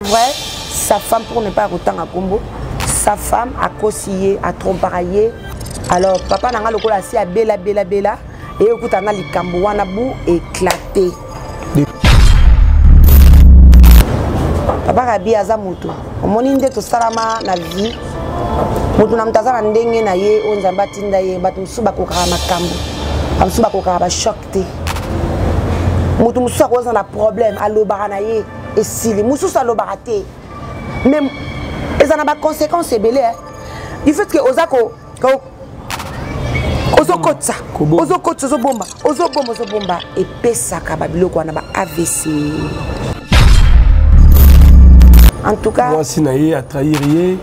vrai, sa femme, pour ne pas autant à Combo, sa femme a conseillé, a trompé. Alors, papa n'a pas le assis à Bella, et écoute, on a les Cambouana bou éclaté. Papa Rabi Azamuto, on m'a tout salama na vie. Mutu na mtazana ndenge na ye onzamba tinda ye batu musuba kokara makambo. Musuba kokara ba choc te. Mutu musuba ko na problème alobara na ye esili mususa alobara te. Même ezana ba conséquences belé hein. Du fait que ozako ozokotsa ozobomba et pesaka ba biloko na ba AVC. En tout cas, moi si na ye a trahir ye.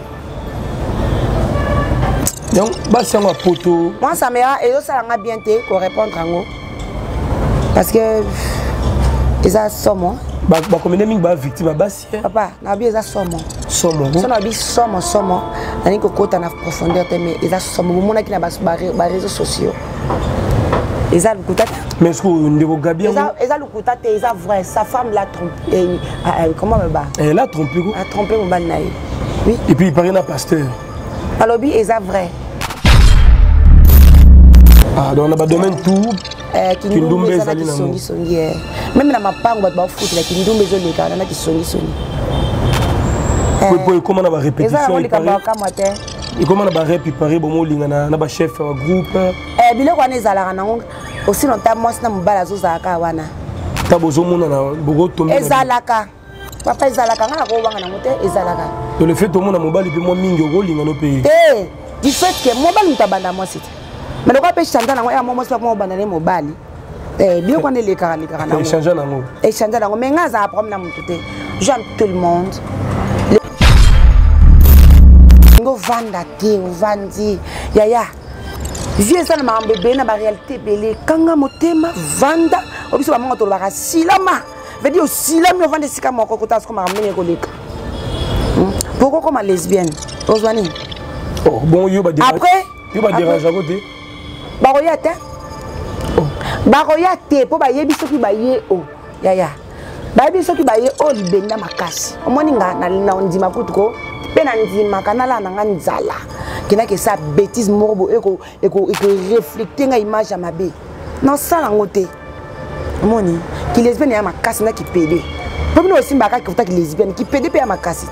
Donc, moi, ça m'a bien été pour répondre à nous. Parce que ils ont somme. Combien de victimes papa, ils ont somme. Somme. On a profondeur, mais ils ont somme. On a qui les réseaux sociaux. Ils ont le mais est-ce que vous avez bien? Ils ont le coup, ils ont vrai. Sa femme l'a trompé. Comment me bat? Elle a trompé. Elle a trompé mon ban. Oui. Et puis il paraît un pasteur. Alors, ils ont vrai. Ah, donc on a pas domaine tout. Qui nous met ça qui songi. Même dans ma part, on va foot là qui nous met ça les gars, on a qui songi. Comment on a répétition? Et comment on a réparé bon lingana na ba chef groupe. Bilo kwa nezala na ngo aussi longtemps moi na mbala zo zaka wana. Tabozo mona na bogo tombe. Ezalaka. Papa ezalaka ngana ko wanga na mote ezalaka. De le fait tout monde na mobali puis moi mingi go lingano pays. Du fait que mobali mutabanda moi c'est. Mais le quoi peut changer na moi moi c'est moi bandane mobali. Bilo kwa ne le karani karana. Échanger na ngo. Échanger na ngo mais ngaza problème na mutute. J'aime tout le monde. Ngo vanda te vandi yaya vieux ça na bébé na ba réalité belé kanga motema vanda obiso ba mongo to ba silama veut dire silama vanda sika moko ko tas ko ma menye ko leka pourquoi comme lesbienne ozwani oh bon yo ba dire après yo ba dérange à côté ba royate po ba yebi soki ba ye o yaya ba yebi soki ba ye o libenda makasi omoni nga na ndima kutuko pena ndima kanala nanga nzala kina ke sa bêtise morbo eko refléter nga image ya mabe non ça nango te moni ki lesbienne ya makasi na ki pede po bino osimba ka ki futa ki lesbienne ki pede pe ya makasi.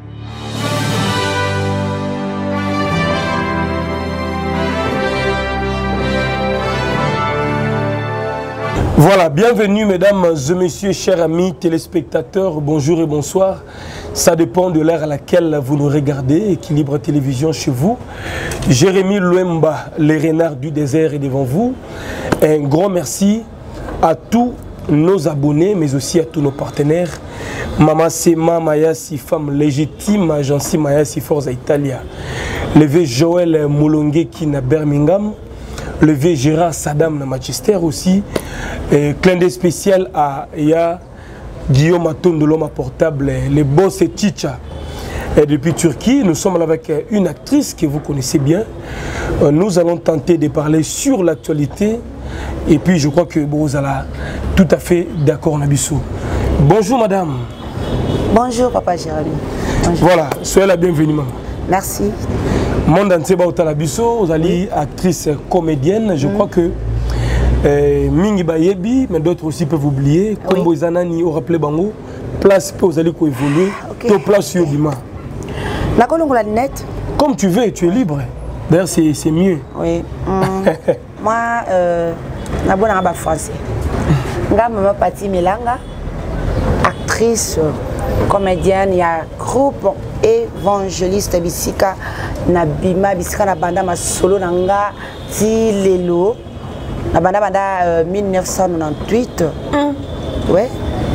Voilà, bienvenue mesdames et messieurs, chers amis téléspectateurs, bonjour et bonsoir. Ça dépend de l'heure à laquelle vous nous regardez, Équilibre Télévision chez vous. Jérémy Luemba, les renards du désert est devant vous. Un grand merci à tous nos abonnés, mais aussi à tous nos partenaires. Mama Sema Mayasi, femme légitime, agence Mayasi Forza Italia. Le vieux Joël Moulongue qui na Birmingham. Le vieux Gérard Saddam na Manchester aussi. Clin d'œil spécial à Guillaume Aton de l'homme à portable, les boss et Chicha. Depuis Turquie, nous sommes là avec une actrice que vous connaissez bien. Nous allons tenter de parler sur l'actualité. Et puis je crois que vous allez tout à fait d'accord Nabisso. Bonjour madame. Bonjour papa Jérémy. Voilà, soyez la bienvenue maman. Merci. Monde entier Bautalabisso, vous allez actrice comédienne, je crois que Mingi Bayebi, mais d'autres aussi peuvent oublier. Comme vous avez rappelé Bango, place pour vous allez évoluer, to place sur Bima. La colonne la net. Comme tu veux, tu es libre. D'ailleurs, c'est mieux. Oui. Moi, je suis en français. Je suis Pati Milanga, actrice, comédienne, il y a groupe évangéliste Bisika, Nabima, Bisika, Nabanda, ma solo nanga, Tilelo. Nabanda 1998. Ouais.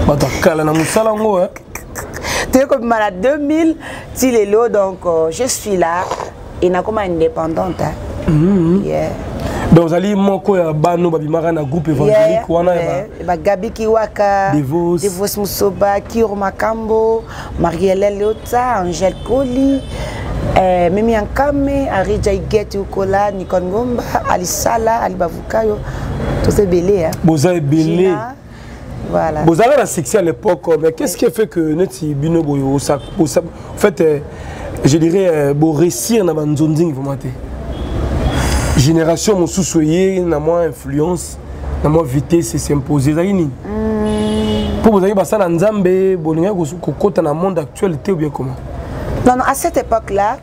Comme à 2000, Tilelo, donc je suis là et n'a comme indépendante. Yeah. Donc vous allez moko ya bano babimara na groupe évangélique wana ba Gabi Kiwaka, Devos Musoba, Kiro Makambo, Marielle Lota, Angel Koli, Mimi Ankame, Ari Jaigeti Ukola, Nikon Ngomba, Ali Sala, Ali Bavukayo, tous ces belés hein. Boza belé. Voilà. Vous avez la succès à l'époque, mais qu'est-ce qui a fait que Neti Bino Boyo, en fait, je dirais, pour réussir dans le Nzonzing, vous m'avez génération, mon sous-soyer, n'a moins influence, n'a moins vitesse, c'est imposé. Pour vous avez ça dans Nzambe, vous avez dans le monde actuel, ou bien comment? Non, non, à cette époque-là,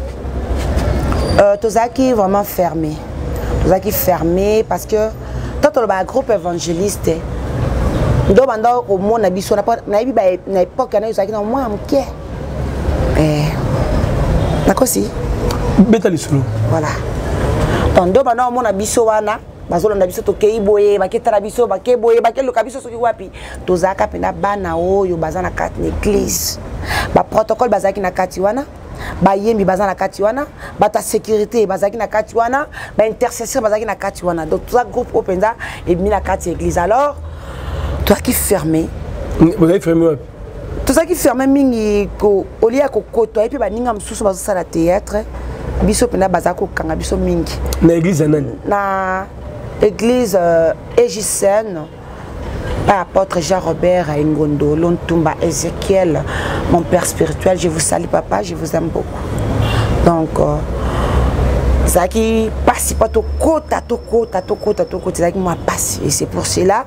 Tozaki est vraiment fermé. Tozaki fermé parce que quand on a un groupe évangéliste, donc au monde na biso na époque na Tozaki na moi amké. D'accord si? Betali solo. Voilà. Donc au monde na biso wana bazolo na biso to kei boye baketa na biso bake boye bake loka biso soki wapi tozaka pena bana oyo bazana kati na église. Ba protocole bazaki na kati wana. Ba yembi bazana na kati wana, ba ta sécurité bazaki na kati wana, ba intercession bazaki na kati wana. Donc tout ça groupe openda et mis na kati église. Alors toi qui fermé. Vous avez fermé ouais. Tout ça qui fermé mingi ko olia ko koto et puis ba ninga msusu bazo sala théâtre. Biso pena bazako kanga biso mingi. Na église nani? Na église Égicène. Apôtre Jean-Robert Ngondo, Lontumba, Ézéchiel, mon père spirituel, je vous salue papa, je vous aime beaucoup. Donc, ça qui passe pas tout côté, ça qui m'a passé. Et c'est pour cela,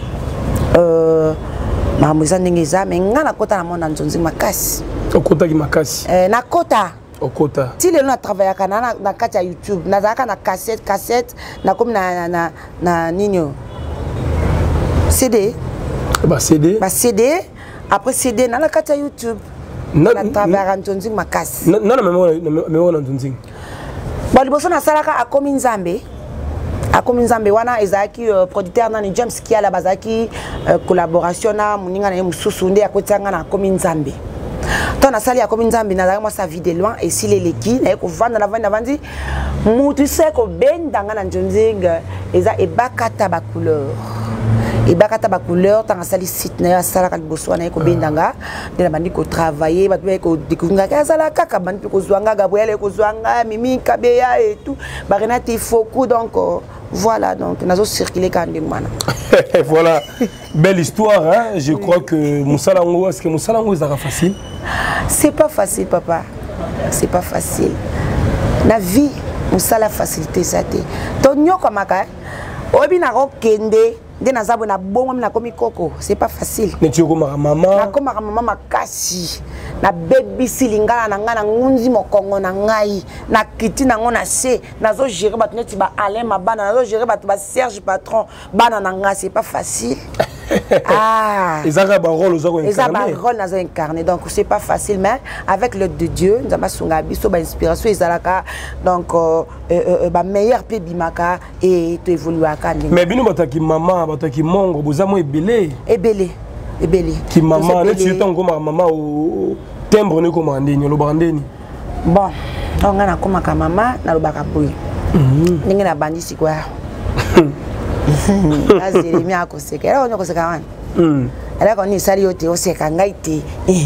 ma maison n'engage mais ngana kota na mona nzonzi makasi. Au kota qui makasi. Na kota. Au kota. Si les gens travaillent na kata YouTube, na zaka na cassette, na comme na nino. CD. Bah CD. Bah CD. Après CD, dans la carte YouTube. Na travers Nzonzing makasi. Non mais on Nzonzing. Bon liboso na salaka a komi Nzambe. A komi Nzambe wana ezaki producteur na ni James Kia la bazaki collaboration na muninga na mususu nde akotanga na komi Nzambe. Tant na sali a komi Nzambe na zaka moi sa vie de loin et si les leki na ko vanda na vandi mutu se ko bendanga na Nzonzing eza ebakata ba couleur. Et bakata ba couleur tant sali site na sala ka liboso na ko bendanga de la bandi ko travailler ba ko découvrir ka sala kaka bandi ko zwanga Gabriel ko zwanga Mimi Kabeya et tout ba Renate Foku donc voilà donc nazo circuler quand même voilà belle histoire hein je crois que Moussalango est-ce que Moussalango est facile? C'est pas facile papa, c'est pas facile la vie Moussala facilité ça té tonyo komaka obi na ko kende de na zabo na bongo na komi koko c'est pas facile mais tu comme maman na comme maman makasi na baby silingana na ngana ngunzi mokongo na ngai na kiti na ngona se nazo gérer batu neti ba Alain Mabana nazo gérer batu ba Serge Patron bana na nga c'est pas facile. Ah ils ont un rôle aux incarner. Ils ont un rôle nazo incarner donc c'est pas facile mais avec l'aide de Dieu nous avons sunga biso ba inspiration ezalaka donc ba meilleur pe bimaka et to évoluer aka mais bino bataki maman bataki mongo bozamo ebelé qui maman ne tu tant comme maman au timbre ne comme ndeni lo bandeni bon on a comme ka maman na lo baka boy ningi na bandi sikwa azeli mi akoseka era onyo koseka wana era ko ni sali yote oseka ngaite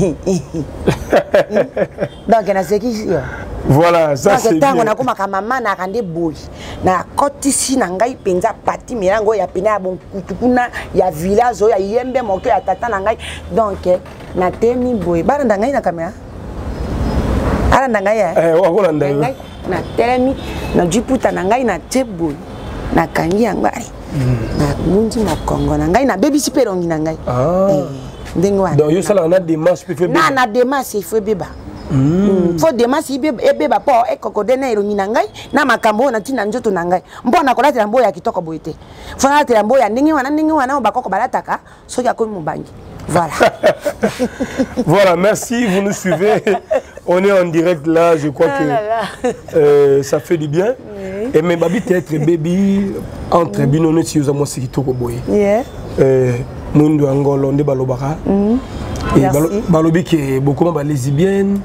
donc na seki voilà ça c'est bien tango na kuma ka maman na kande boy na kotisi na ngai penza pati mirango ya pena ya bon kutukuna ya village ya yembe moke ya tata na ngai donc na temi boy bana ndangai na kamera ala ndangai wakola ndangai na temi na jiputa na ngai na teboy na kangi ngari na munji mokongo na ngai na baby siperongi na ngai ndengwa donc yo sala na démarche pe na démarche il faut beba faut démarche beba po ekokodena erongi na ngai na makambo na tina njoto na ngai mbona kolatela mboya kitoko boyete faut na latela mboya ndenge wana bakoko balataka soki akomi mubangi voilà. Voilà, merci, vous nous suivez. On est en direct là, je crois que ça fait du bien. Oui. Et mais babi être baby entre binono si vous avez qui toko boy. Mundo angolo nde balobaka. Et balobi que beaucoup de lesbiennes.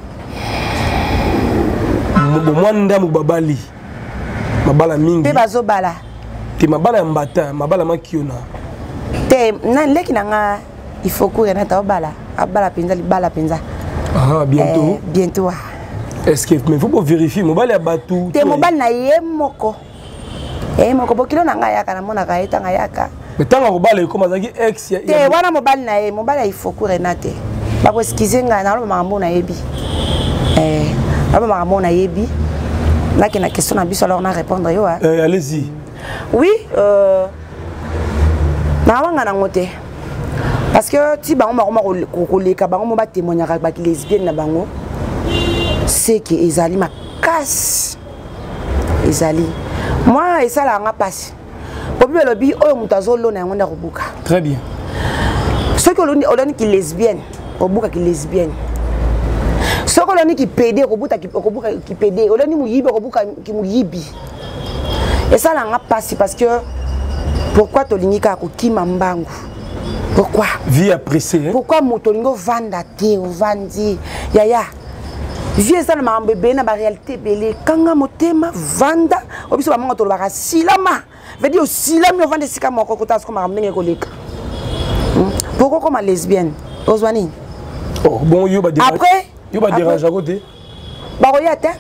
Mwanda mubabali. Mabala mingi. Te bazo bala. Te mabala mbata, mabala makiona. Te nan leki nanga il faut courir na bala. Abala penza bala penza. Ah, bientôt. Bientôt. Est-ce que mais faut pas vérifier mobile ya batu. Te mobile na ye moko. Moko bokilo na nga yaka na mona ka etanga yaka. Mais tant que mobile comme azaki ex te wana mobile il faut courir naté ba ko excuser nga na lo makambo na yebi aba makambo na yebi là qui na question na biso alors na répondre yo allez-y oui na wanga na ngote parce que ti bango makoma ko leka bango mo ba témoigner ba lesbienne na bango c'est que ezali makasi ezali moi et ça la nga passe Pobi lobi oyo mutazo lo na ngonda kubuka. Très bien. Ce que l'on qui lesbienne, kubuka qui lesbienne. Ce que l'on qui pédé kubuka qui pédé, on mu yibi kubuka qui mu yibi. Et ça la nga passe parce que pourquoi tolinika ko kima mbangu? Pourquoi? Vie appréciée. Pourquoi motolingo vanda te vandi yaya? Vie ça na bébé na ba réalité belé kanga motema vanda obiso ba mongo to ba silama. Veut dire aussi là nous vendre sika moko kotas comme ramener koleka. Pourquoi comme lesbienne? Ozwani. Oh bon yo ba dérange. Après yo ba dérange à côté. Ba royate.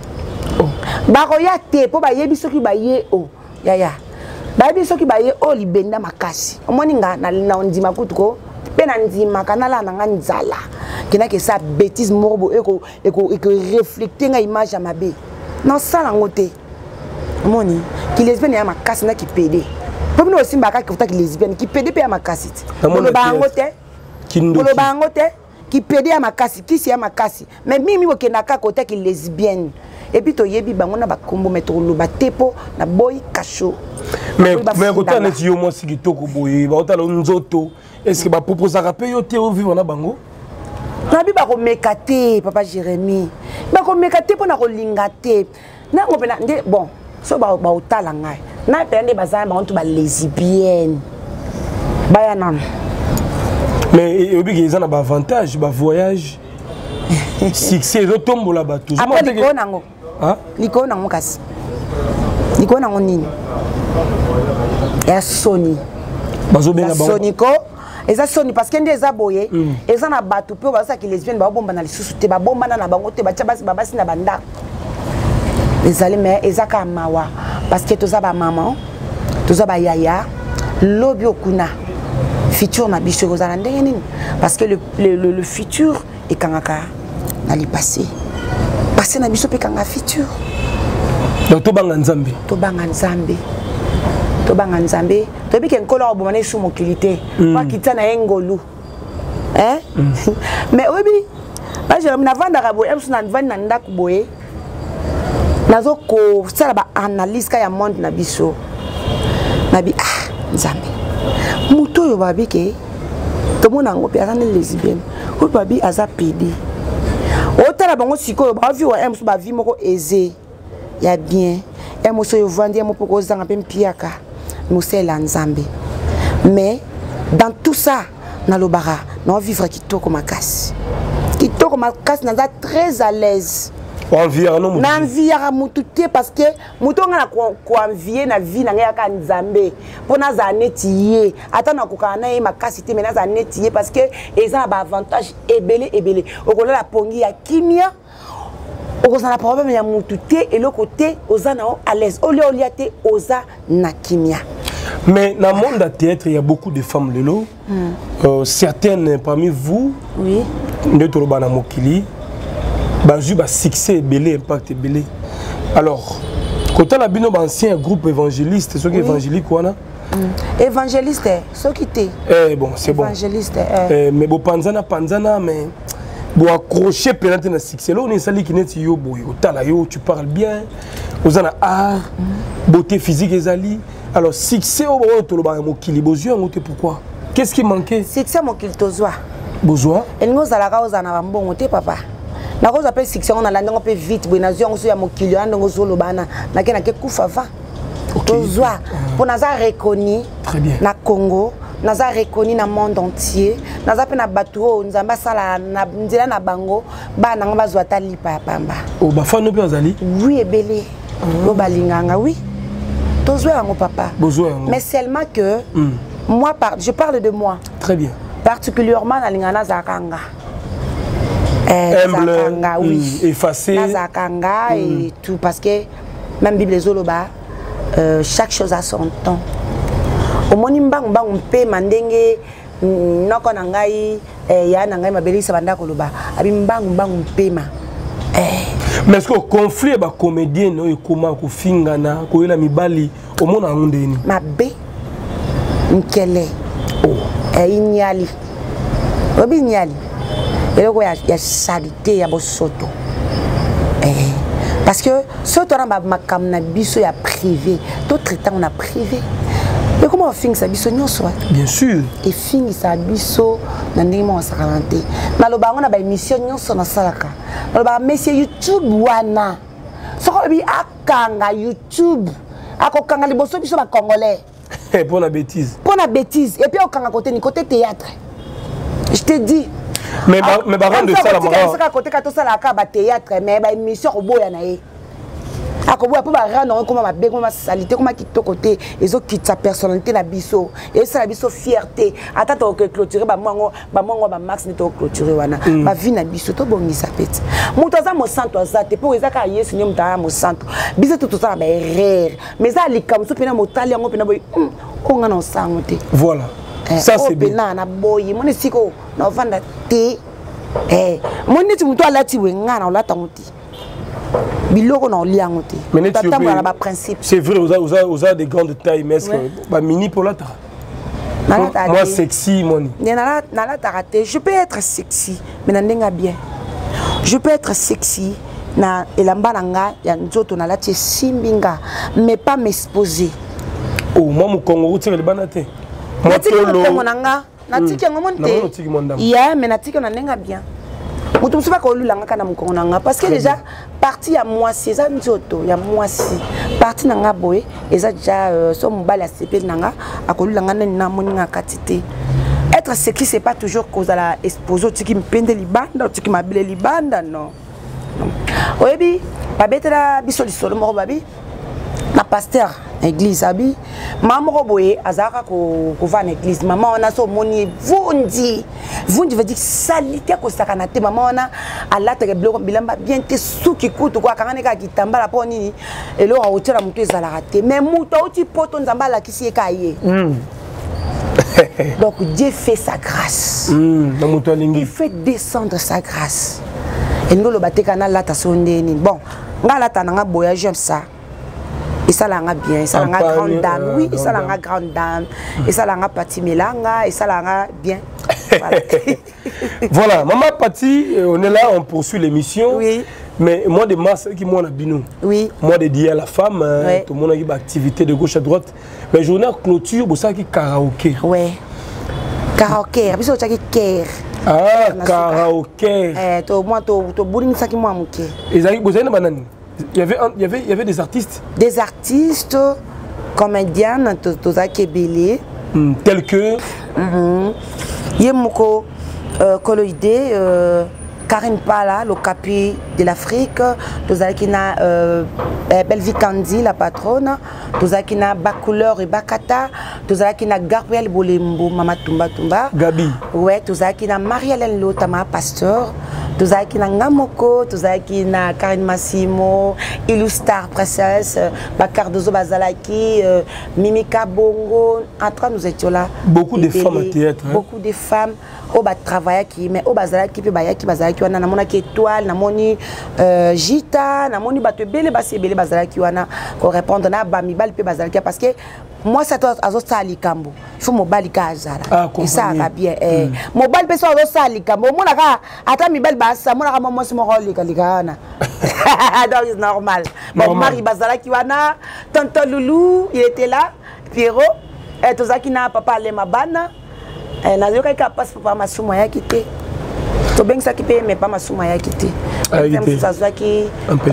Ba royate po ba yebi soki ba ye o. Yaya. Ba yebi soki ba ye o libenda makasi. Omoni nga na ndima kutuko pe na ndima kanala na nga nzala. Kina ke sa bêtise morbo eko refléter nga image à mabe. Non ça la ngote. Moni qui lesbienne ya makasi na ki pédé. Pour nous aussi mbaka ki futa ki lesbienne ki pédé pe ya makasi. Bolo ba ngote. Bolo ba ngote ki pédé ya makasi, ki si ya makasi. Mais mimi wo kenaka côté ki lesbienne. Et puis to yebi bango na ba kombo metro lo ba tepo na boy kacho. Mais côté na ti yo mo si kitoko boye, ba otala nzoto. Est-ce que ba proposer rapper yo te vivre na bango? Na bi ba ko mekate papa Jérémy. Ba ko mekate po na ko lingate. Na ngopela nde bon. So ba otala ngai na pende bazana ba onto ba lesbienne baya nan mais obi ke ezana ba avantage ba voyage succès retombo la bateau après liko nango ah liko nango kasi liko nango nini ya soni bazo benga bango soni ko eza soni parce que nde eza boye eza na bateau pe ba sa ki lesbienne ba bomba na lisusu te ba bomba na bango te ba tia basi na banda. Les aliments, ezaka mawa parce que tous aba maman, tous aba yaya, lobi okuna, futur na biso kozala ndenge nini parce que le futur est kangaka na li passé. Passé na biso pe kanga futur. Donc to banga nzambe. To banga nzambe. To banga nzambe. To bi ken kola obomane sou mokilité. Kwa kitana engolu. Hein? Mais obi, ba je na vanda ka boye, em na vanda na ndako boye. Nazo ko sala ba analyse ka ya monde na biso nabi nzambe muto yo babi ke to mona ngo pe azana lesbienne ko babi aza pédé o tala bango siko ba vi wa em so ba vi moko aisé ya bien em so yo vandi em poko zanga pe mpiaka musela nzambe mais dans tout ça na lobara na vivre kitoko makasi naza très à l'aise. N'enviera mututé parce que mutonga na ko envier na vie na ngaka nzambe pona za netiye ata na kokana e makasité mena za netiye parce que eza ba avantage ebele okola la pongi ya kimia okoza na problème ya mututé et le côté oza na à l'aise oliate oza na kimia. Mais dans le monde de théâtre, il y a beaucoup de femmes lelo. Certaines parmi vous, oui, de Torobana Mokili, Bazu ba succès belé impact belé. Alors, quand on a bien ancien groupe évangéliste, ceux qui évangéliques quoi na? Évangéliste, ceux qui t'es. Bon, c'est bon. Évangéliste. Mais bon panzana mais bon accrocher peut-être na succès. Là on est sali qui n'est yo boy. Otala yo, tu parles bien. Ozana art, beauté physique ezali. Alors succès au Torobana Mokili, besoin pourquoi? Qu'est-ce qui manquait? Succès Mokili tozoa. Besoin? Et nous allons ozana bambongo te papa. Na cause appelle succès on a la ndongo pe vite bonazio on so ya mokili ndongo zolo bana na ke kufa va tozwa pour naza reconnu na Congo naza reconnu na monde entier naza pe na bato nzamba sala na nzela na bango bana nga bazwa ta lipa ya pamba o ba fano pe azali oui ebele lo balinganga oui tozwa yango papa mais seulement que moi je parle de moi très bien particulièrement na lingana zakanga humble, oui. Effacé. Nazakanga et tout, parce que même Bible Zoloba, chaque chose a son temps. omoni mbangu mbangu mpe mandenge noko na ngai ya na ngai mabelisa banda koloba abi mbangu mbangu mpema mais est-ce que conflit ba comédien no ekoma ko fingana ko yela mibali omona ngundeni mabe nkele inyali obi nyali eloko ya charité ya bosoto parce que soto na makam na biso ya privé to traitant on a privé. Mais comment on finit ça biso nyonso? Bien sûr. Et finit ça biso na ndenge mo sakalante. Na loba ngona ba émission nyonso na salaka. Na loba monsieur YouTube wana. Soko bi akanga YouTube. Akokanga liboso biso ba congolais. Pour la bêtise. Pour la bêtise. Et puis okanga côté ni côté théâtre. Je te dis. Mais par de ça la mort. Ça côté kato sala ka ba théâtre mais ba émission oboya na ye. Akoboya pour ba rendre comment ma comment ma salité comment qui to côté et autres qui sa personnalité na biso et ça la biso fierté attends que clôturer ba max ni to clôturer wana ba vie na biso to bongisa pete muto za mo santo azate pour ezaka yesu ni mutaya mo santo biso tout ça ba erreur mais ça likam so pena motali yango pena boy ko ngana osango te voilà ça c'est bien na boy moni siko na vanda te moni ti muto alati we ngana olata nguti biloko na oliangote principe c'est vrai vous avez des grandes tailles mais est-ce que ba mini pour la moi sexy moni je peux être sexy mais nandenga bien je peux être sexy na elamba nanga ya nzoto na lati simbinga mais pas m'exposer moi mon Congo tu le banate moi tolo nanga natiki ngo monte ya mais natiki nandenga bien mutu musuba ko lulanga kana mukongo nanga parce que déjà partie à moi c'est ça nzoto ya moi si partie nanga boy eza déjà so mobali asepe nanga akolulanga na moninga katité être sexy c'est pas toujours cause à la exposer tu qui me pende libanda tu qui m'abile libanda non oyebi babetela biso lisolo moko babi na pasteur église abi maman boye azaka ko va na église maman on a so moni vundi veut dire salité ko sakana te maman on a alata ke bloko bilamba bien te suki kutu kwa kangane ka kitambala po nini elo a otela mutu ezala raté mais mutu oti poto nzambala kisi ekaye donc Dieu fait sa grâce il fait descendre sa grâce et nous le bateka na lata sondeni bon ngala tananga boya j'aime ça. Et ça l'a bien, et ça l'a grande dame, oui, et ça l'a grande dame, et ça l'a Pati Melanga, et ça l'a bien. Voilà. Voilà, Maman Pati, on est là, on poursuit l'émission. Oui. Mais moi, de masse qui m'ont habiné. Oui. Moi, dédié à la femme, oui. Tout le monde a une activité de gauche à droite. Mais journée à clôture, vous savez qui karaoké. Oui. Karaoké, vous savez qui karaoké. Ah, karaoké. Moi, tu bouling ça qui m'a manqué. Et vous avez une banane. Il y avait des artistes. Des artistes, comédiennes, Tozakebele. Tels que Yemoko Koloïdé, Karine Pala, le capi de l'Afrique, Tozakina Belvi Kandi, la patronne, Tozakina Bacouleur et Bakata, Tozakina Gabriel Bolembo, Mama Tumba Tumba. Gabi. Ouais, Tozakina Marie-Hélène Lotama, pasteur. Tozaki na Ngamoko, tozaki na Karine Massimo, Illustar Princesse, Bakar Dozo Bazalaki, Mimika Bongo. Entre nous étions là. Beaucoup de femmes à théâtre. Beaucoup de femmes. Au bas travailler qui mais au bazalaki puis bayaki bazalaki wana na mona ki étoile na moni Gita na moni bato belé basi belé bazalaki wana ko répondre na ba mi bal pe bazalaki parce que moi ça toi azo sali kambo il faut mobali ka azala et ça va bien mobali pe so azo sali kambo mona ka ata mi bal basa mona ka moi mo roli kalikana donc c'est normal bon mari bazalaki wana tonton Loulou il était là Pierrot et tozaki na papa le mabana nazo ka passe papa masuma ya kité to beng ça qui paye mais pas masuma ya kité ça soit qui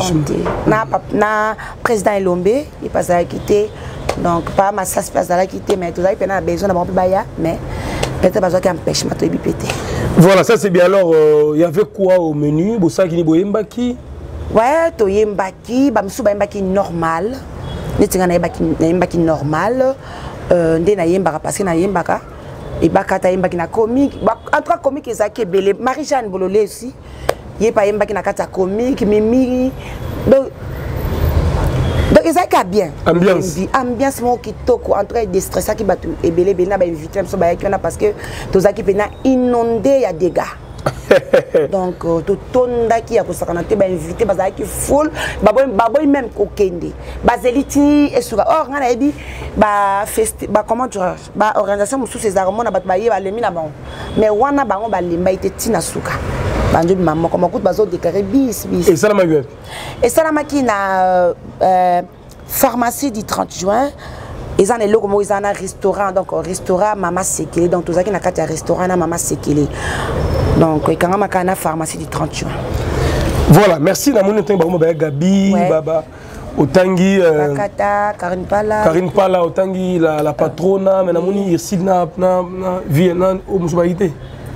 na président Elombe il passe à quitter donc pas ma ça se passe à quitter mais tout ça il a besoin d'avoir baya mais peut-être besoin qu'il empêche ma to bipété. Voilà, ça c'est bien. Alors il y avait quoi au menu bossa qui ni boyembaki ouais to yembaki ba msuba yembaki normal netinga na yembaki normal ndé na yembaka parce que na yembaka et bakata yembaki na comique entre comique ezaki belé Marie-Jeanne Bololé aussi yeba yembaki na kata comique mimi donc ezalaki bien ambiance moko kitoko entre déstressaki bato ebele bena bainvité biso bayaki wana parce que tozalaki mpena inondé ya dégâts. Donc totondaki ya kosakana te bainvité bazalaki full baboyi même kokende bazeli ti esuka or nga nayebi comment dire baorganisation mosusu ezalaka mona bato baye balemi na bango mais wana bango balemba ete ntina suka banjo bima moko makutu bazodéclare bis esalamaki na pharmacie du 30 juin. Ils ont les locaux, ils ont un restaurant, donc restaurant Mama Sekele, donc tous ceux qui n'ont qu'à restaurant Mama Sekele, donc ils ont une pharmacie du 30 juin. Voilà, merci. Na moni tangi ba Gabi, Baba, Otangi, Karine Pala, Otangi la patrona, mais na moni Irsil na Vienna au Moussoubaïté.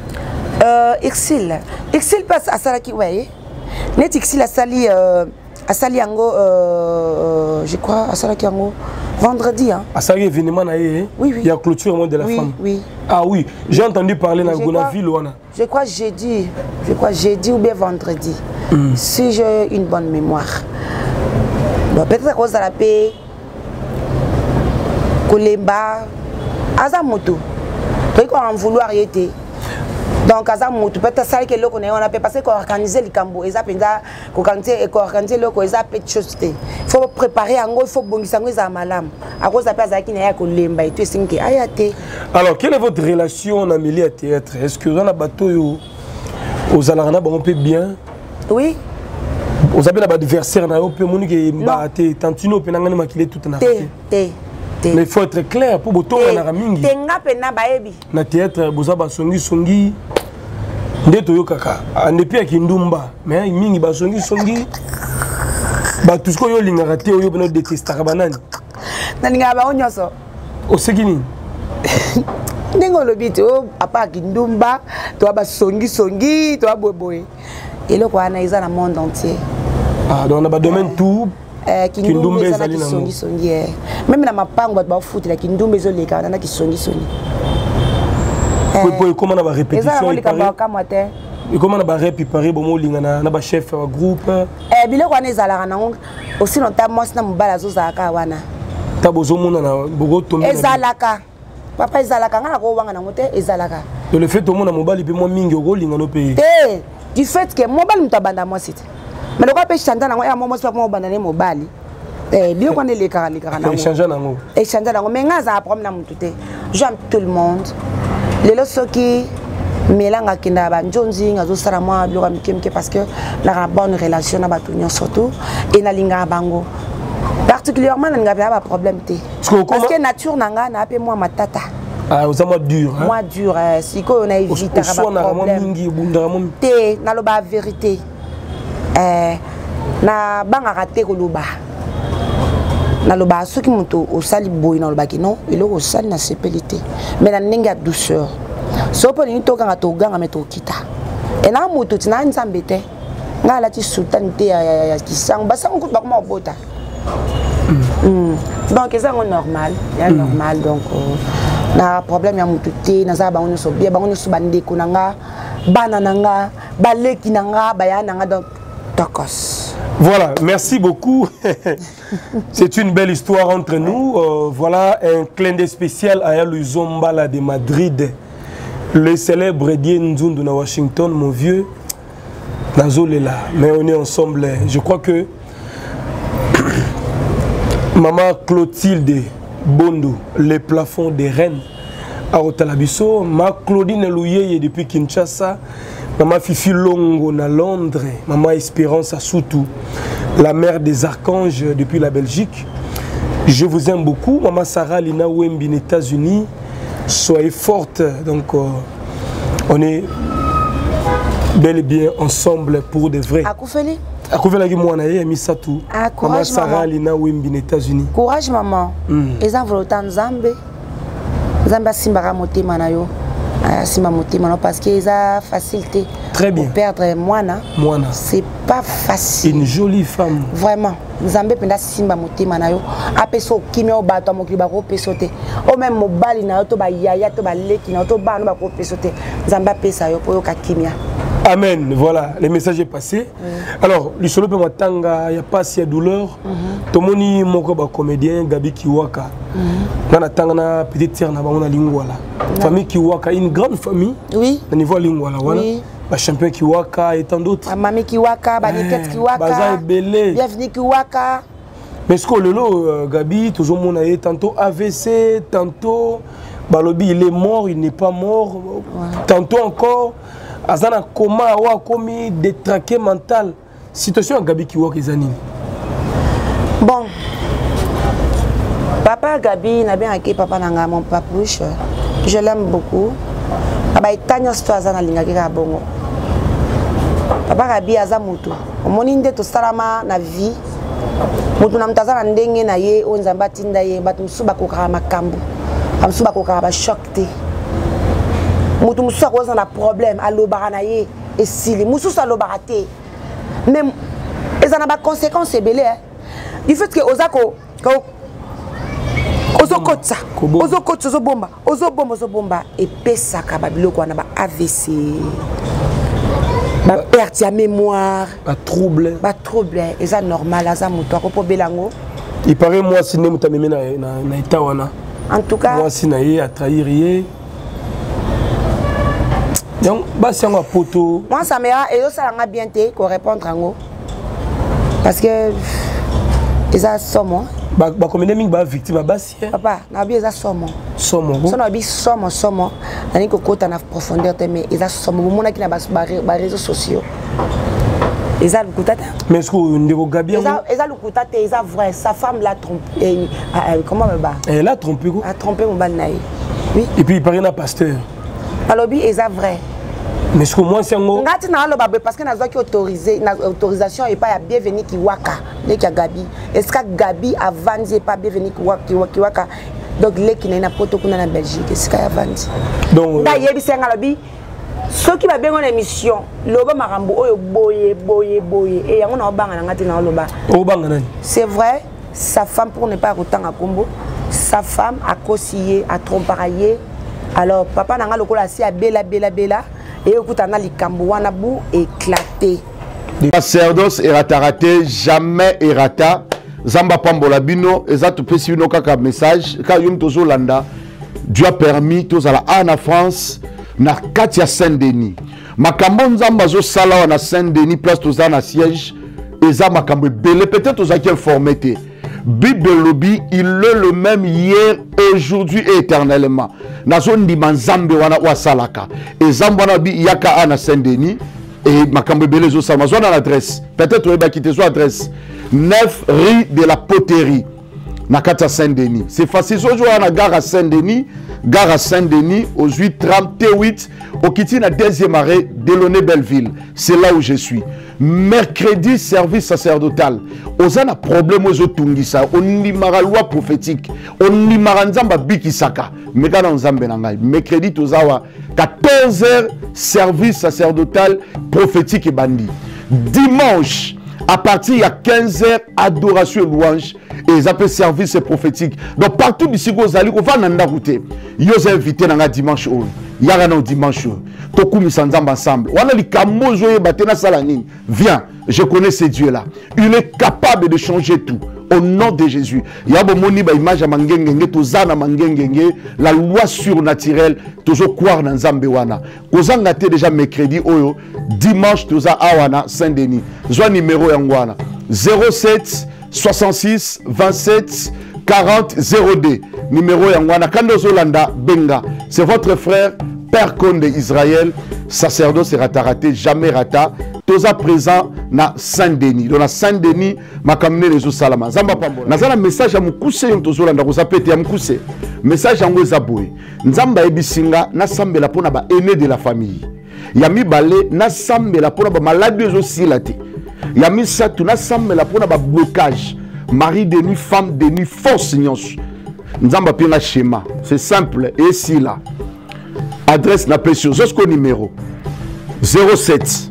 Irsil passe à Salaki, ouais. Net Irsil a sali Yango, je crois à Salaki Yango. Vendredi, hein? À ça, événement, oui. Il y a clôture de la femme. Oui. Ah oui, j'ai entendu parler dans Gonaville. Je crois jeudi ou bien vendredi. Si j'ai une bonne mémoire. Peut-être à cause de la paix, Kolemba, Azamoto. Tu peux en vouloir y être. Donc, Azamoto, peut-être ça que l'on a parce qu'on organise les cambo, ils appellent ça, organiser le ils appellent chose. Il faut préparer en gros, il faut bondir ça à malam. À cause de la personne qui n'est pas lemba et tout c'est que ayate. Alors, quelle est votre relation en milieu théâtre? Est-ce que vous avez un bateau aux alarana on peut bien? Oui. Vous avez un adversaire na peut monique baté tantino pe nangani makile tout na. Mais il faut être clair pour boto na ramingi. Tenga pena baebi. Na théâtre bozaba songi ndeto yo kaka andepi ya kindumba mais mingi ba songi ba tout ce que yo lingaka te yo beno détestaka banani na linga ba onyoso o sekini ndingo lobiti o apa kindumba to ba songi to boboye eloko ana iza na monde entier. Ah donc on a ba domaine tout kindumba ezali na songi même na mapango ba foot la kindumba ezoleka na kisongi. Comment on a répétition et comment on a réparé bon lingana na ba chef wa groupe bilo kwa nezala na aussi longtemps moi na mobala zozaka wana tabozo mona na bogo tombe ezalaka papa ezalaka ngana ko wanga na mote ezalaka de le fait to mona mobali pe moi mingi ko lingano pe du fait que mobali mutabanda moi c'était mais le quoi pe chanta na moi moi pas moi banda ne mobali bilo kwa ne le kara na échanger nango mais ngaza problème na mutu te j'aime tout le monde. Les gens qui melanga kinda ba njonzi ngazo sala moi biloko mikemke parce que la bonne relation na batunyo surtout et na linga bango particulièrement na nga ba problème te parce que nature nanga na pe moi matata ah aux moi dur hein moi dur siko na éviter ba problème te na loba vérité na banga raté ko loba na loba soki muto osali boy na loba ki non eloko osali na sepelité mais na ndenge ya douceur so po ni to kanga to ganga meto kita et na muto tina nzambe te nga la ti sultan te ya kisang basango ko bakoma obota donc c'est normal normal donc na problème ya muto te na za ba oni so bien ba oni so bande ko nanga bana nanga baleki nanga baya nanga donc tokos. Voilà, merci beaucoup. C'est une belle histoire entre nous. Voilà un clin d'œil spécial à Yalu Zombala de Madrid. Le célèbre Dieu Nzundu na Washington, mon vieux. Nazol est là, mais on est ensemble. Je crois que Maman Clotilde Bondo, les plafonds des reines à Otalabiso, ma Claudine Louye depuis Kinshasa. Maman Fifi Longo na Londres, Maman Espérance à Soutou, la mère des archanges depuis la Belgique. Je vous aime beaucoup. Maman Sarah Lina Wembi, aux États-Unis. Soyez forte. Donc, on est bel et bien ensemble pour de vrai. Akoufeli. Akoufeli qui moi naie Misatou. Maman Sarah Lina Wembi, aux États-Unis. Courage maman. Les enfants volontaires Zambé. Zambé simbara motema na yo. Sima motema parce que ça facilité. Très bien. Pour perdre moana. C'est pas facile. Une jolie femme. Vraiment. Zambé penda simba motema na yo. Apeso kimia obato mokili ba ko pesote. O même mobali na yo to ba yaya to ba leki na to ba no ba ko pesote. Zamba pesa yo po yo ka kimia. Amen. Voilà, le message est passé. Alors, le solo peut m'attendre, il n'y a pas si de douleur. Tout le monde est comédien, Gabi Kiwaka. On attend na petite sœur na bamona lingwala. Famille Kiwaka, une grande famille. Oui. Au niveau lingwala, voilà. Ba champion Kiwaka et tant d'autres. Mamie Kiwaka, Baniket Kiwaka. Baza Belé. Bienvenue Kiwaka. Mais ce que le Gabi, toujours mon aïe, tantôt AVC, tantôt Balobi, il est mort, il n'est pas mort. Tantôt encore, Azana Koma, Awa Komi, détraqué mental. Situation à Gabi Kiwaka Zanini. Bon. Papa Gabi, n'a bien acquis papa nanga mon papouche. Je l'aime beaucoup. Papa est tanya stoazana lingakika bongo. Papa Gabi azamutu. Omoninde to salama na vie. Mutu na mtazana ndenge na ye onzamba tinda ye batu musuba kokara makambu. Musuba kokara ba shock te. Mutu musuba koza na problème alobara na ye esili. Mususa alobara te. Mais ezana ba conséquences ebele. Du fait que ozako ozokotsa ozobomba epesaka babiloko wana ba AVC ba perte ya mémoire ba trouble eza normal aza mutu akopo belango. Il paraît moi si nemu tameme na état wana. En tout cas moi si na ye a trahir ye. Donc basi yango poto. Moi ça mera et ça nga bien te ko répondre ngo. Parce que eza somo ba combien mingi ba victime basi papa na bi eza somo so na bi somo nani ko kota na profondeur te mais eza somo mona ki na ba réseaux sociaux eza lukutata mais est-ce que ndeko Gabi eza lukutata eza vrai sa femme l'a trompé comment me ba elle a trompé quoi a trompé mon banaï oui et puis il paraît na pasteur alobi eza vrai. Mais ce que moi c'est ngo ngati na lo babe parce que na zoki autorisé na autorisation et pas ya bienvenue Kiwaka les ki Gabi est-ce que Gabi a vendu pas bienvenue Kiwaka donc les qui na poto kuna na Belgique est-ce qu'il a vendu donc nda yebi senga lobi ceux qui va bien en émission loba marambo oyo boye et yango na obanga na ngati na loba obanga nani c'est vrai sa femme pour ne pas autant à Kombo sa femme a cosillé a tromparaillé alors papa nanga lokola si a bela et écoutana likambo wana bou éclaté. Le sacerdoce erata raté, jamais erata. Zamba pambola bino, ezatu pesi bino kaka message. Ka yum tozo landa, Dieu a permis tous à la Anna France na Katia Saint-Denis. Makambo nzamba zo sala na Saint-Denis place toza na siège. Eza makambo belé peut-être aux qui informé te. Bible lobby, il est le même hier, aujourd'hui et éternellement. Nazo ndima nzambe wana wa salaka. Et zambana bi yaka ana Saint-Denis et makambo belé zo sama zo na l'adresse. Peut-être on va quitter son adresse. 9 rue de la Poterie. Nakata Saint-Denis. C'est facile. Aujourd'hui, on a gare à Saint-Denis. Gare à Saint-Denis, aux 8h38. Au Kiti, la deuxième arrêt, Delaunay Belleville. C'est là où je suis. Mercredi, service sacerdotal. On a un problème aux Otungisa. On y a une loi prophétique. On y a un bikisaka. Mais quand on a mercredi, 14h, service sacerdotal prophétique et bandit. Dimanche, à partir de 15h, adoration et louange. Et ils appellent service prophétique. Donc partout d'ici, vous allez, on va dans route. Ils ont invité dans dimanche. Il y a un dimanche. Toku misandam ensemble. On a les camos joués, batena salani. Viens, je connais ce Dieu-là. Il est capable de changer tout. Au nom de Jésus. Il y a une image à Mangengenge, Tozana Mangengenge, la loi surnaturelle, toujours croire dans Zambewana. Kozan a déjà mercredi, dimanche, Toza Awana, Saint-Denis. Zoa numéro Yangwana 07 66 27 40 0D. Numéro Yangwana. Kando Zolanda Benga. C'est votre frère, Père Conde Israël, sacerdoce raté, jamais rata. Toza présent na Saint-Denis. Donc na Saint-Denis, ma kamine les salama. Zamba pambo. Nazana message à mukuse yon tozolanda koza pete ya mukuse. Message à ngoza boy. Nzamba ebisinga na sambela pona ba aîné de la famille. Yami balé na sambela pona ba maladie aussi laté. Yami satu na sambela pona ba blocage. Mari de nuit, femme de nuit, force nyonso. Nzamba pina schéma. C'est simple et si là. Adresse na pression. Zosko numéro 07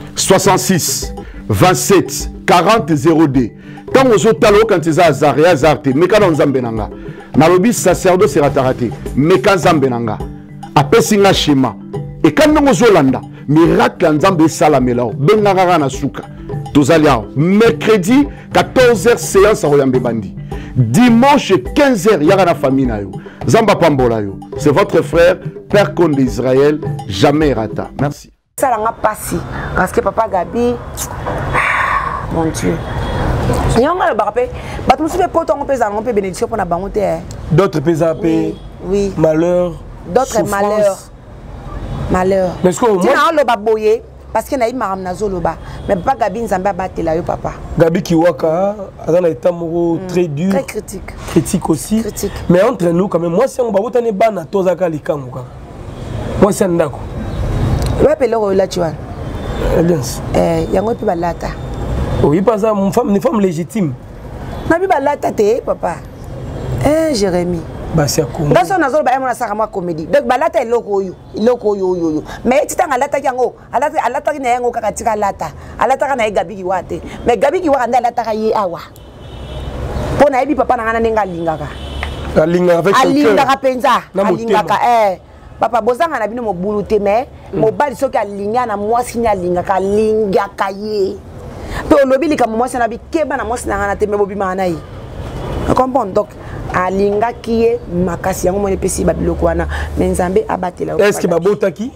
66 27 40 0D. Quand vous êtes quand vous êtes azarté, mais quand on zambenanga, nalobi sacerdoce raté, mais quand zambenanga, après singa schéma. Et quand nous zolanda, miracle nzambe salamela benga kaka na suka tozali awa mercredi 14h séance akoyambe bandi dimanche 15h yaka na famille na yo Zamba pambola yo c'est votre frère Père Conde d'Israël jamais rata merci ça l'a passé parce que papa Gabi mon Dieu nyonga le barapé ba tout se poto on peut ça on peut bénédiction pour na bangote d'autres pézapé oui malheur d'autres malheur mais ce que moi le baboyer parce que na maram nazoloba mais papa Gabi nzamba batela yo papa Gabi Kiwaka dans un état très dur très critique aussi critique. Mais entre nous quand même moi si on va voter bana tozaka likango kaka moi c'est ndako ouais pelo la tu vois bien yango pe balata oui pas ça une femme légitime na bi balata te papa Jérémy bah c'est quoi ngaso nazolo ba mona saka ma comédie donc balata eloko yo mais titanga lata yango alata ki na yango kaka tika lata alata na Gabi ki wate mais Gabi ki wa nda alata ka ye awa pona ebi papa na ngana ninga lingaka alinga avec son cœur alinga penza alingaka papa bozanga na bino mobulu te mais mobali soki alinga na mwasi ni alingaka lingaka ye pe olobi lika mwasi na bi keba na mwasi na ngana te me bobima na ye comprends donc alinga kiye makasi yango mone pesi babiloko wana mais nzambe abatela est-ce que babotaki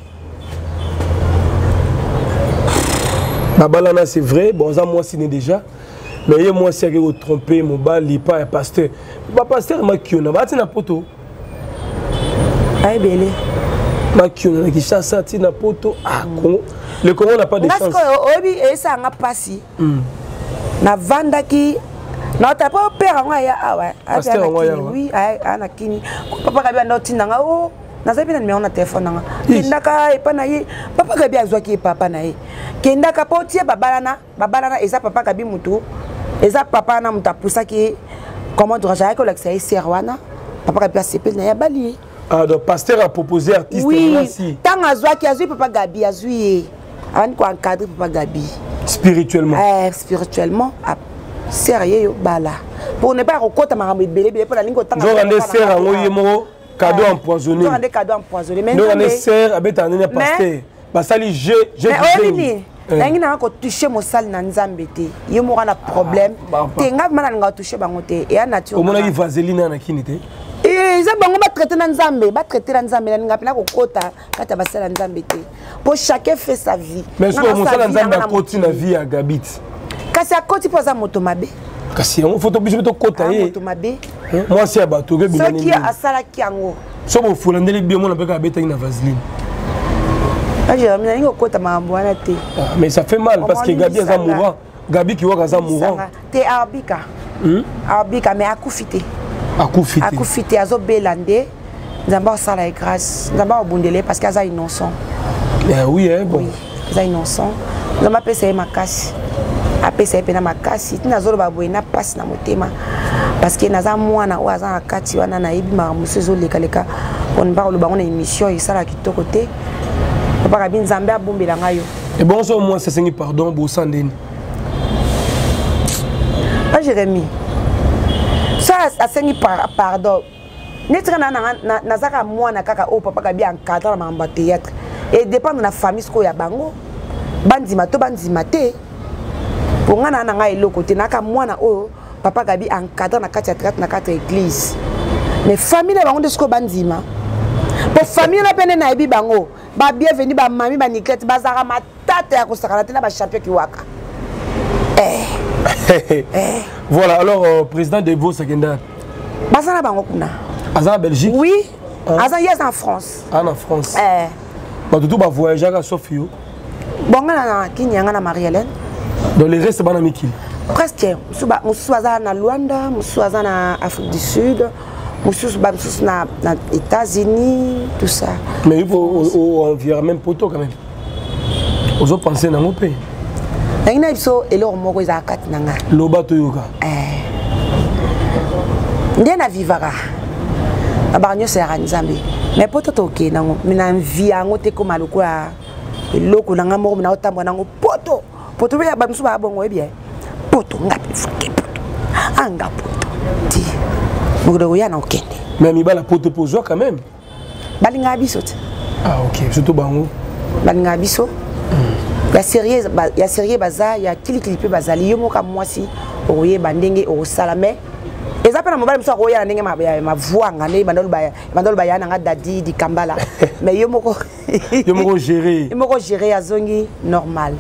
babalana c'est vrai bon ça moi c'est déjà mais ye moi c'est que tromper mon bali pas un pasteur ba pasteur makiona ba tina poto ay belé makiona ki chassa tina poto ah Congo le Congo n'a pas de chance parce que obi esa nga pasi na vandaki na ta pas père nga ya awa oui ana kini papa Gabi ando tinanga o na zabi na numéro na téléphone nga kindaka epa na ye papa Gabi azwaki papa na ye kindaka potie babalana eza papa Gabi mutu eza papa na muta pusaki comment tu as ko l'accès serwana papa Gabi asepel na ya bali ah donc pasteur a proposé artiste oui tant azwaki azui papa Gabi azui avant ko encadrer papa Gabi spirituellement spirituellement sérieux bala pour ne pas recota marambe belé pour la ligne autant genre des serres en oyemo cadeau empoisonné genre des cadeaux empoisonnés mais non des serres avec un pasteur basali je mais nangi na ko toucher mo sal na nzambe te ye mo na problème te nga mana nga toucher bango te et nature au mona ki vaseline na kini te za bango ba traiter na nzambe na nga pena ko kota kata basala nzambe te pour chacun fait sa vie mais ce que mo sala nzambe a continue na vie à Gabit kasi akoti poza moto mabe kasi on photo biso to kota ye moto mabe moi c'est abato ke binani qui asala ki yango so bo fulandeli bien mo na peka beta na vaseline Jérémy na ngo kota mambo wana te mais ça fait mal parce que Gabi est mourant Gabi qui wa za mourant te arbika mais akufite azo belande nzamba sala grâce nzamba obundele parce que aza innocent oui bon aza innocent nzamba pesa makasi apesa pena makasi tina zolo baboye na passe na motema parce que naza mwana o aza na kati wana na yebi ma musezo leka on ba lo bango na émission isala kitoko te papa Gabi nzambe abombela ngayo et bon so moi c'est sengi pardon bo sandeni pas Jérémy ça asengi pardon netra na nazaka mwana kaka o papa Gabi encadre na mamba théâtre et dépend de la famille sko ya bango bandima te pour nga na nga eloko te naka mwana o papa Gabi encadre na kati ya théâtre na kati église mais famille na bango de sko bandima pour famille na pene na ebi bango ba bienvenue ba mami ba Niklette bazara matata ya kosakana te na ba champion ki waka voilà alors président de Vos Sakenda bazara bango kuna aza Belgique oui aza yes en France en France ba tout ba voyager à Sofio bonga na kinyanga na Marie-Hélène dans les restes bana mikili presque musu aza na Luanda musu aza na Afrique du Sud musu na États-Unis tout ça mais il faut au environnement poto quand même aux autres penser na ngopé na biso eloko moko za kati nanga loba to yoka ndena vivara abanyo sera nzambe mais poto toke nango mina vie yango te ko maloko ya eloko nanga moko na otambo nango poto ya bamsu ba bongo ebie poto ngapi fuke poto anga poto ti mugo ya na okende mais mi bala poto pozo quand même balinga biso te ah ok surtout bango balinga biso ya sérieux baza ya kilikili pe bazali yo moka mwasi oye bandenge o salame eza pe na mobali biso oya ndenge ma vuanga ne bandolo ba nga dadi di kambala mais yo moko gérer azongi normal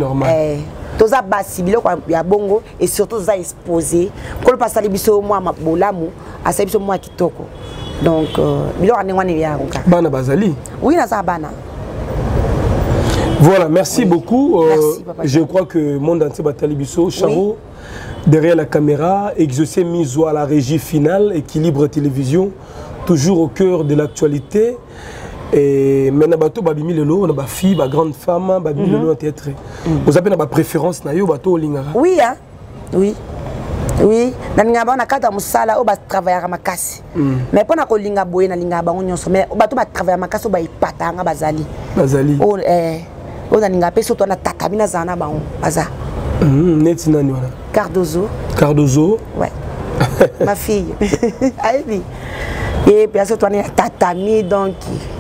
toza basi biloko ya bongo et surtout za exposé kolo pasali biso mwa mabolamu asa biso mwa kitoko donc biloko ndenge wana ya nka bana bazali oui na za bana. Voilà, merci beaucoup. Merci, papa. Je crois que monde entier batali biso Charo derrière la caméra, exaucé mise à la régie finale, équilibre télévision, toujours au cœur de l'actualité. Et maintenant bateau babimi lelo on a ba fille ba grande femme babimi lelo théâtre. Vous avez ba préférence na yo bateau lingara. Oui hein. Oui. Oui, na ba na kata musala o ba travailler makasi. Mais pona ko linga boye na linga ba nyonso mais bateau ba travailler makasi o ba ipata nga bazali. Oh on a ninga peso to na tatabina zana ba on baza. Net nani wana? Cardozo. Ouais. Ma fille. Aïe. Et puis ça toi na tatami donc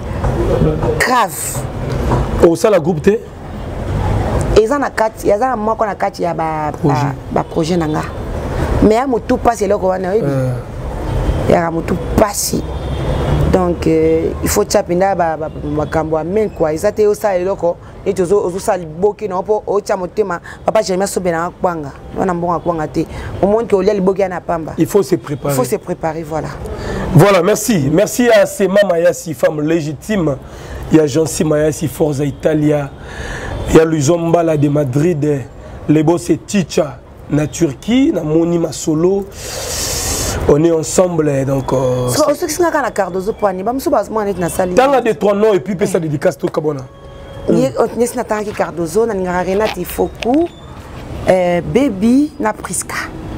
grave. Au ça la groupe té? Eza na kati, eza na moko na kati ya ba projet nanga. Mais à mutu passer loko wana oui. Ya mutu passer. Donc il faut chapinda ba makambo amen quoi. Ezate yo sa loko et ozo sa liboki na po o cha motema papa jamais sobena kwanga. Wana mbonga kwanga te. Au monde que o lia liboki na pamba. Il faut se préparer. Il faut se préparer voilà. Voilà, merci. Merci à Sema Mayasi, femme légitime. Il y a Jansi Mayasi, Forza Italia. Il y a Luzombala de Madrid. Les boss c'est Ticha, na Turquie, na Monima Solo. On est ensemble donc. C'est ce que na Cardozo poani. Ba muso bazmo net na sali. Dans la de trois noms et puis ça dédicace tout Kabona. Ni na tanki Cardozo na ngara Renati Foku. Baby na Priska.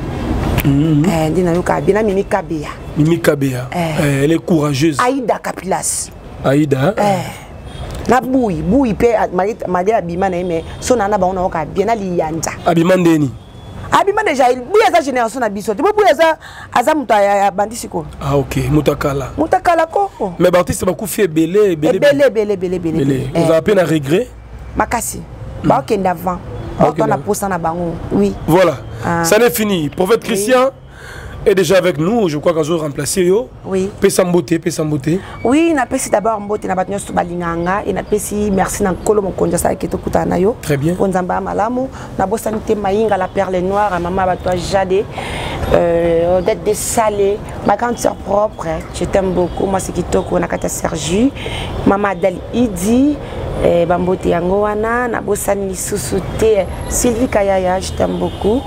Dina yoka bina Mimi Kabea. Mimi Kabea. Elle est courageuse. Aïda Capilas. Aïda. Na boui pe mali abima na mais so na ba ona oka bien na liyanza. Abima ndeni. Abima déjà il bouya za génération na biso. Tu bouya za aza muta ya bandisiko. Ah OK, mutakala. Mutakala ko. Mais Baptiste ba kufi belé. Vous avez à peine à regret? Makasi. Ba okenda avant. On a posé na bango. Oui. Voilà. Ça n'est fini. Prophète Christian est déjà avec nous, je crois qu'on va remplacer yo. Oui. Pesamboté. Oui, na pesi d'abord mbote na batnyo so balinganga et na pesi merci na kolo mokonja sa keto kutana yo. Très bien. Ponzamba malamu na bosanité mainga la perle noire à maman batwa Jade d'être des salés, ma grande sœur propre, je t'aime beaucoup, moi c'est kitoko na kata Sergi, maman Dali Idi bambote yango wana na bosani lisusuté Sylvie Kayaya, je t'aime beaucoup.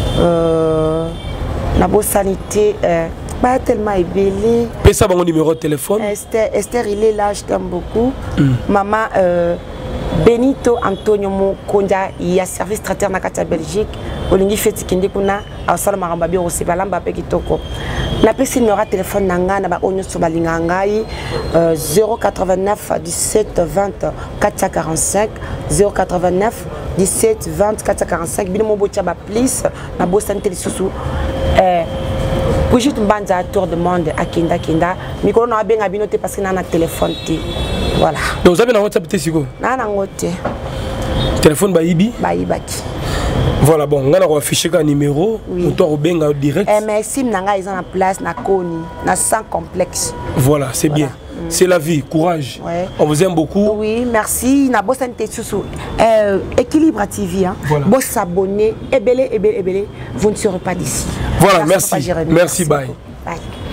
La bonne sanité, pas tellement ébélé. Pèse ça mon numéro de téléphone. Esther, il est là, je t'aime beaucoup. Maman Benito Antonio Mokonda, il y a service traiteur na Katia Belgique. Olingi feti kindi kuna asala maramba bi ose balamba pe kitoko. Na pesi numéro de téléphone nanga na ba onyo so balinga ngai 089 17 20 445 089 17 20 445 bino mobotia ba please na bo santé lisusu Brigitte Mbanza tour de monde à Kinda mikolo na benga bino te parce que na téléphone ti voilà. Donc vous avez na WhatsApp te siko? Na ngote. Téléphone ba ibi? Ba ibaki. Voilà, bon, on va afficher un numéro, on doit au direct. Mais si on a en place, na koni, na sans complexe. Voilà, c'est bien. C'est la vie, courage. Ouais. On vous aime beaucoup. Oui, merci. Na boss santé sous Équilibre TV hein. Voilà. Boss s'abonner, ebele, vous ne serez pas d'ici. Voilà, merci. Merci, bye. Bye.